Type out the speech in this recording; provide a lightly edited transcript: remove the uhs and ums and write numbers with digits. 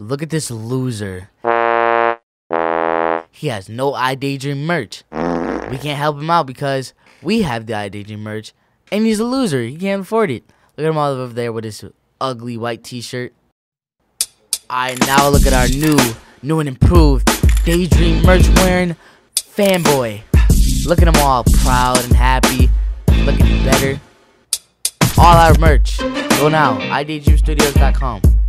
Look at this loser. He has no iDAYDREAM merch. We can't help him out because we have the iDAYDREAM merch, and he's a loser. He can't afford it. Look at him all over there with his ugly white t-shirt. Alright, now look at our new and improved Daydream merch wearing fanboy. Look at him all proud and happy, looking better. All our merch. Go now, iDAYDREAMstudios.com.